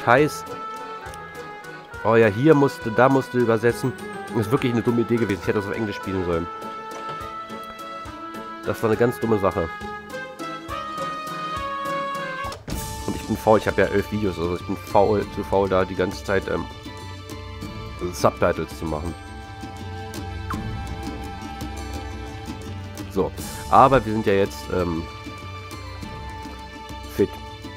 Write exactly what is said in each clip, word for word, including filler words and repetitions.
Scheiß. Oh ja, hier musste, da musste übersetzen. Das ist wirklich eine dumme Idee gewesen. Ich hätte das auf Englisch spielen sollen. Das war eine ganz dumme Sache. Und ich bin faul. Ich habe ja elf Videos. Also ich bin faul, zu faul, da die ganze Zeit ähm, Subtitles zu machen. So. Aber wir sind ja jetzt ähm, fit.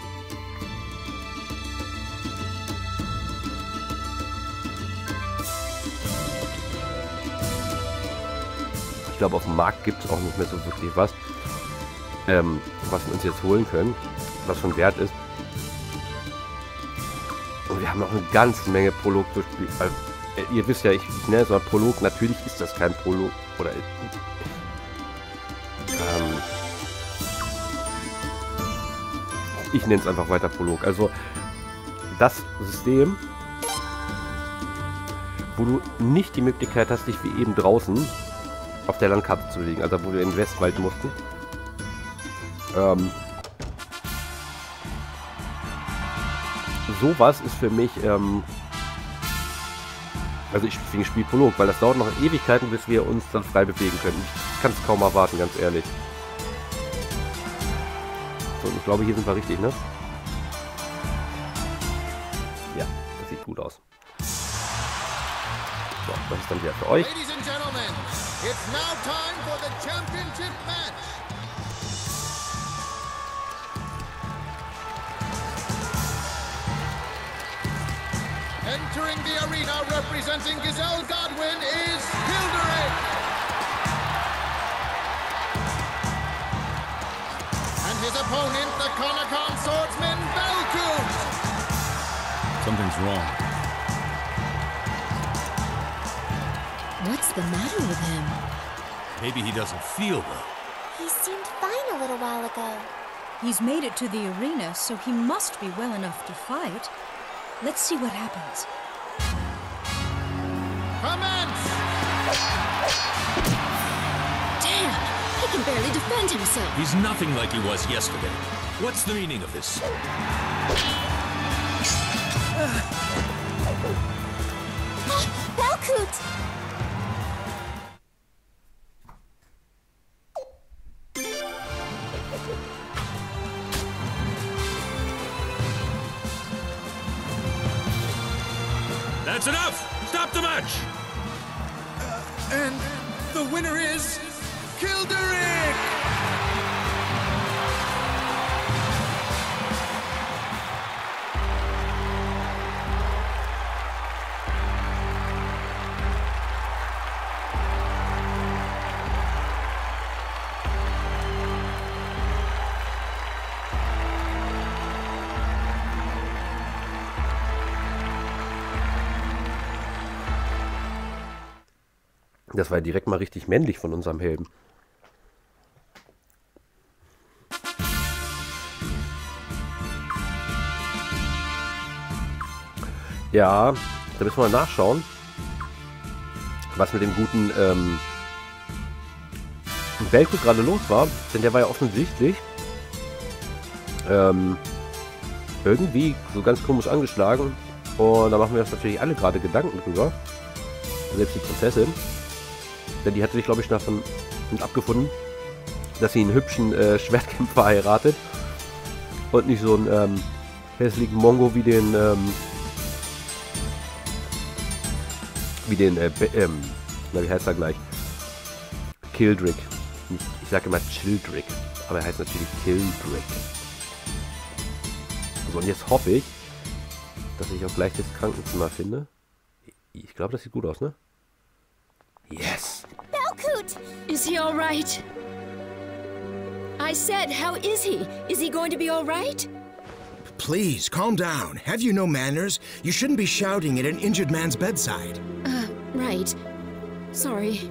Ich glaube, auf dem Markt gibt es auch nicht mehr so wirklich was, ähm, was wir uns jetzt holen können, was schon wert ist. Und wir haben noch eine ganze Menge Prolog zu spielen. Also, äh, ihr wisst ja, ich, ich nenne es mal Prolog. Natürlich ist das kein Prolog. Oder ähm, ich nenne es einfach weiter Prolog. Also das System, wo du nicht die Möglichkeit hast, dich wie eben draußen auf der Landkarte zu bewegen, also wo wir in den Westwald mussten. Ähm, sowas ist für mich, ähm, also ich finde Spiel Prolog, weil das dauert noch Ewigkeiten, bis wir uns dann frei bewegen können. Ich kann es kaum erwarten, ganz ehrlich. So, und ich glaube, hier sind wir richtig, ne? Ja, das sieht gut aus. So, das ist dann wieder für euch. It's now time for the championship match. Entering the arena representing Giselle Godwin is Hilderic. And his opponent, the Konokan swordsman, Belkut. Something's wrong. What's the matter with him? Maybe he doesn't feel well. He seemed fine a little while ago. He's made it to the arena, so he must be well enough to fight. Let's see what happens. Commence! Damn! He can barely defend himself. He's nothing like he was yesterday. What's the meaning of this? Belkut! That's enough! Stop the match! Uh, and the winner is Hilderic! Das war direkt mal richtig männlich von unserem Helden. Ja, da müssen wir mal nachschauen, was mit dem guten ähm, Belkut gerade los war. Denn der war ja offensichtlich ähm, irgendwie so ganz komisch angeschlagen. Und da machen wir uns natürlich alle gerade Gedanken drüber. Selbst die Prinzessin. Denn die hatte sich, glaube ich, davon abgefunden, dass sie einen hübschen äh, Schwertkämpfer heiratet. Und nicht so einen ähm, hässlichen Mongo wie den, ähm, wie den, äh, ähm, na, wie heißt er gleich? Kildrick. Ich, ich sage immer Childrick, aber er heißt natürlich Kildrick. So, und jetzt hoffe ich, dass ich auch gleich das Krankenzimmer finde. Ich glaube, das sieht gut aus, ne? Yes! Belkut! Is he all right? I said, how is he? Is he going to be all right? Please, calm down. Have you no manners? You shouldn't be shouting at an injured man's bedside. Uh, right. Sorry.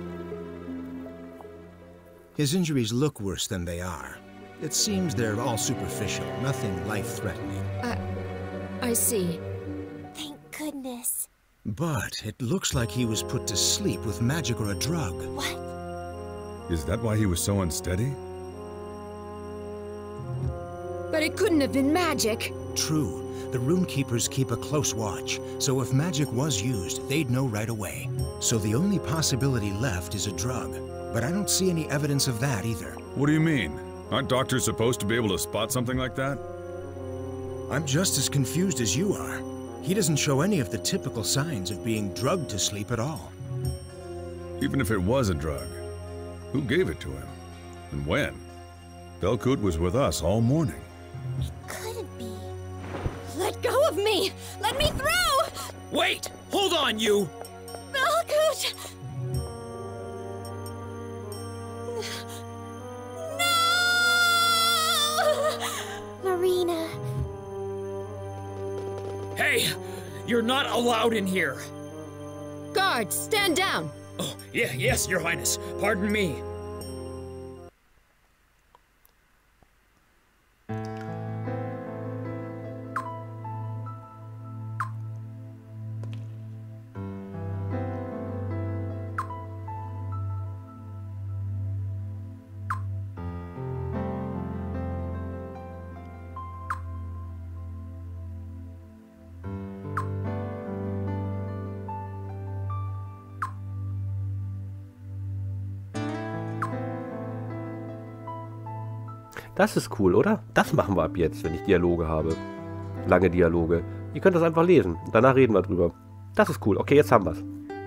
His injuries look worse than they are. It seems they're all superficial, nothing life-threatening. I... I see. Thank goodness. But it looks like he was put to sleep with magic or a drug. What? Is that why he was so unsteady? But it couldn't have been magic. True, The Runekeepers keep a close watch, so if magic was used, they'd know right away. So the only possibility left is a drug. But I don't see any evidence of that either. What do you mean? Aren't doctors supposed to be able to spot something like that? I'm just as confused as you are. He doesn't show any of the typical signs of being drugged to sleep at all. Even if it was a drug, who gave it to him? And when? Belkut was with us all morning. It couldn't be. Let go of me! Let me through! Wait! Hold on, you! Belkut! No! Marina. Hey! You're not allowed in here! Guards, stand down! Oh, yeah, yes, Your Highness. Pardon me. Das ist cool, oder? Das machen wir ab jetzt, wenn ich Dialoge habe. Lange Dialoge. Ihr könnt das einfach lesen. Danach reden wir drüber. Das ist cool. Okay, jetzt haben wir es.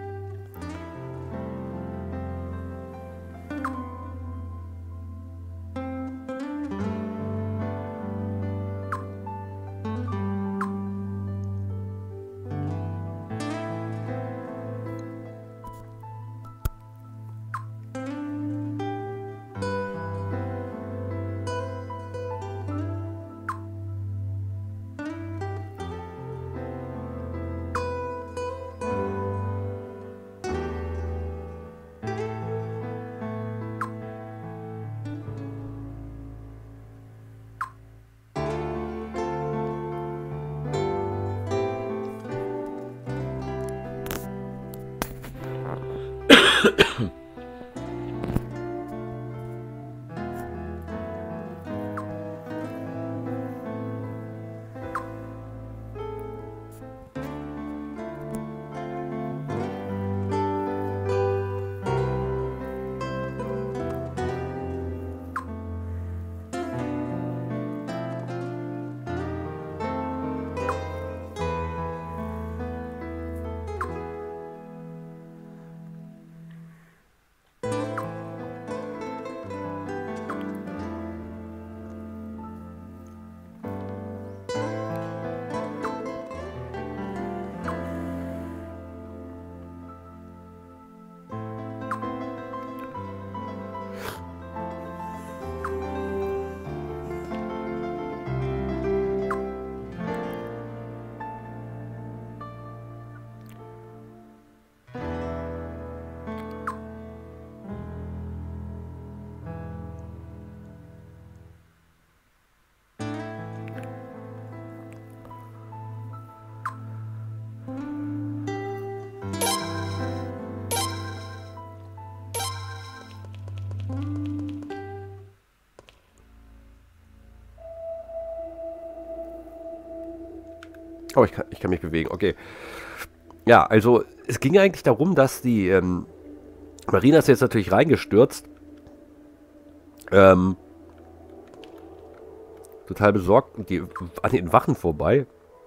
Oh, ich kann, ich kann mich bewegen. Okay. Ja, also es ging eigentlich darum, dass die ähm, Marina ist jetzt natürlich reingestürzt. Ähm, total besorgt. Und die an den Wachen vorbei.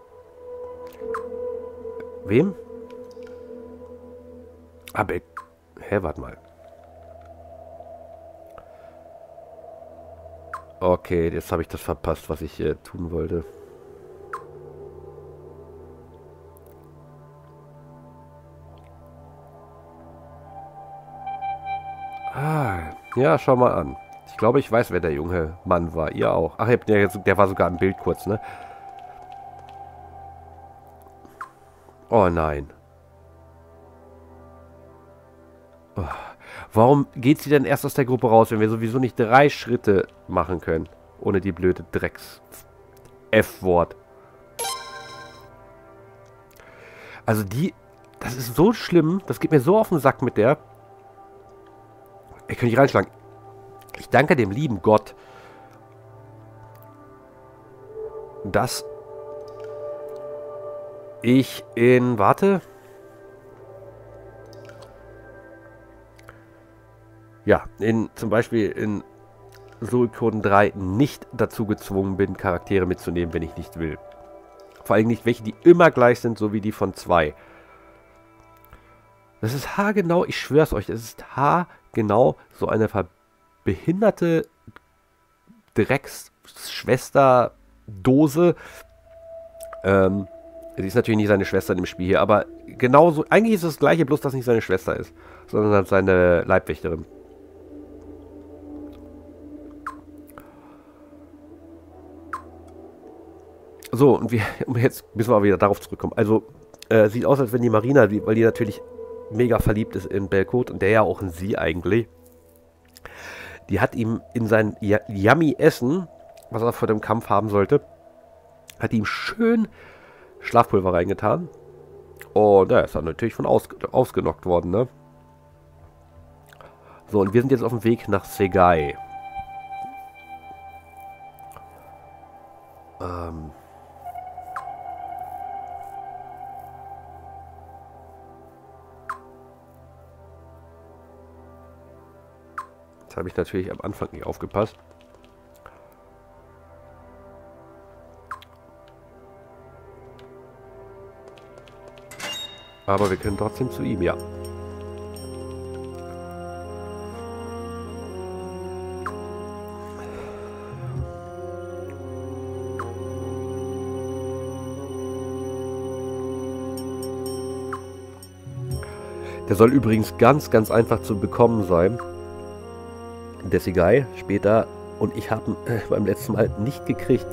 Wem? Aber... Hä, warte mal. Okay, jetzt habe ich das verpasst, was ich äh, tun wollte. Ah, ja, schau mal an. Ich glaube, ich weiß, wer der junge Mann war. Ihr auch. Ach, der, der war sogar im Bild kurz, ne? Oh nein. Oh. Warum geht sie denn erst aus der Gruppe raus, wenn wir sowieso nicht drei Schritte machen können? Ohne die blöde Drecks-F-Wort. Also die... Das ist so schlimm. Das geht mir so auf den Sack mit der... Ich kann nicht reinschlagen. Ich danke dem lieben Gott, dass ich in, warte. Ja, in zum Beispiel in Suikoden drei nicht dazu gezwungen bin, Charaktere mitzunehmen, wenn ich nicht will. Vor allem nicht welche, die immer gleich sind, so wie die von zwei. Das ist haargenau, ich schwör's euch, es ist haargenau so eine behinderte Drecksschwester-Dose. Ähm, sie ist natürlich nicht seine Schwester in dem Spiel hier, aber genauso, eigentlich ist es das gleiche, bloß dass nicht seine Schwester ist, sondern seine Leibwächterin. So, und wir, jetzt müssen wir aber wieder darauf zurückkommen. Also, äh, sieht aus, als wenn die Marina, die, weil die natürlich mega verliebt ist in Belcode und der ja auch in sie eigentlich. Die hat ihm in sein Yummy Essen, was er vor dem Kampf haben sollte, hat ihm schön Schlafpulver reingetan. Und ja, ist dann natürlich von aus, ausgenockt worden, ne? So, und wir sind jetzt auf dem Weg nach Segai. Ähm... Habe ich natürlich am Anfang nicht aufgepasst. Aber wir können trotzdem zu ihm, ja. Der soll übrigens ganz, ganz einfach zu bekommen sein. Der Segai später, und ich habe ihn äh, beim letzten Mal nicht gekriegt.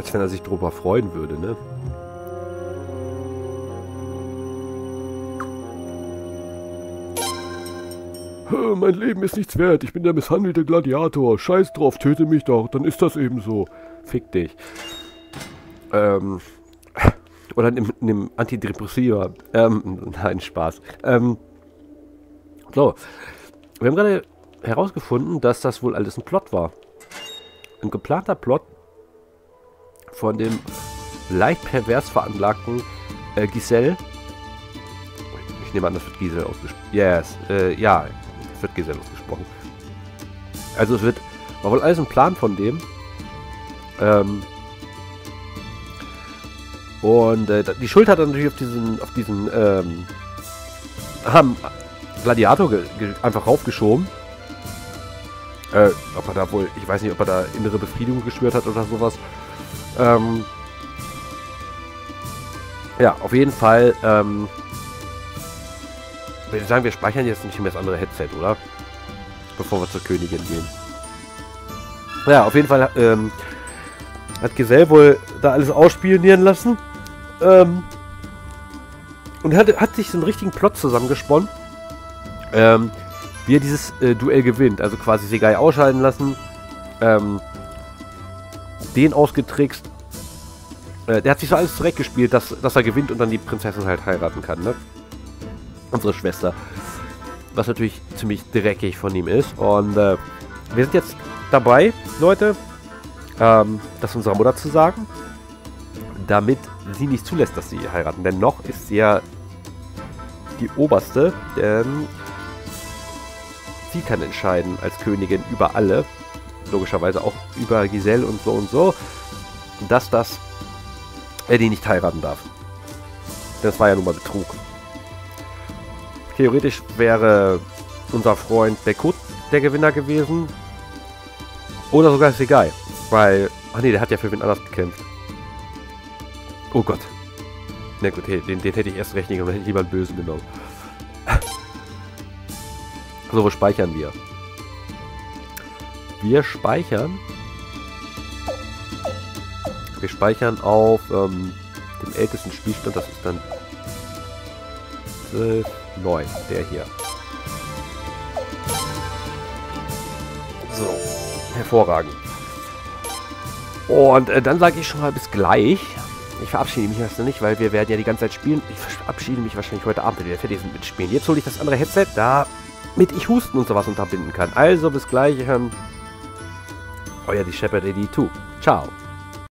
als wenn er sich darüber freuen würde, ne? Mein Leben ist nichts wert. Ich bin der misshandelte Gladiator. Scheiß drauf, töte mich doch. Dann ist das eben so. Fick dich. Ähm. Oder nimm, nimm Antidepressiva. Ähm, nein, Spaß. Ähm. So. Wir haben gerade herausgefunden, dass das wohl alles ein Plot war. Ein geplanter Plot von dem leicht pervers veranlagten äh, Giselle. Ich nehme an, das wird Giselle ausgesprochen. Yes. Äh, ja. Es wird Giselle ausgesprochen. Also es wird, war wohl alles ein Plan von dem. Ähm und äh, die Schuld hat er natürlich auf diesen, auf diesen ähm, haben Gladiator ge ge einfach raufgeschoben. Äh, ob er da wohl, ich weiß nicht, ob er da innere Befriedigung geschwört hat oder sowas. Ähm ja, auf jeden Fall, ähm ich würde sagen, wir speichern jetzt nicht mehr das andere Headset, oder? Bevor wir zur Königin gehen. Ja, auf jeden Fall ähm, hat Giselle wohl da alles ausspionieren lassen. Ähm, und hat, hat sich so einen richtigen Plot zusammengesponnen. Ähm, wie er dieses äh, Duell gewinnt. Also quasi Segai ausscheiden lassen. Ähm, den ausgetrickst. Äh, der hat sich so alles zurechtgespielt, dass, dass er gewinnt und dann die Prinzessin halt heiraten kann, ne? Unsere Schwester. Was natürlich ziemlich dreckig von ihm ist. Und äh, wir sind jetzt dabei, Leute, ähm, das unserer Mutter zu sagen, damit sie nicht zulässt, dass sie heiraten. Denn noch ist sie ja die Oberste, denn sie kann entscheiden als Königin über alle, logischerweise auch über Giselle und so und so, dass das er die nicht heiraten darf. Das war ja nun mal Betrug. Theoretisch wäre unser Freund Belkut der Gewinner gewesen. Oder sogar Segai. Weil, ach nee, der hat ja für wen anders gekämpft. Oh Gott. Na gut, hey, den, den hätte ich erst recht nicht, aber hätte ich lieber einen Bösen genommen. So, wo speichern wir? Wir speichern. Wir speichern auf ähm, dem ältesten Spielstand, das ist dann zwölf neun, der hier. So, hervorragend. Und äh, dann sage ich schon mal bis gleich. Ich verabschiede mich erst noch nicht, weil wir werden ja die ganze Zeit spielen. Ich verabschiede mich wahrscheinlich heute Abend, wenn wir fertig sind mit Spielen. Jetzt hole ich das andere Headset, damit ich Husten und sowas unterbinden kann. Also bis gleich. Ähm, euer die Shepherd A D zwei. Ciao.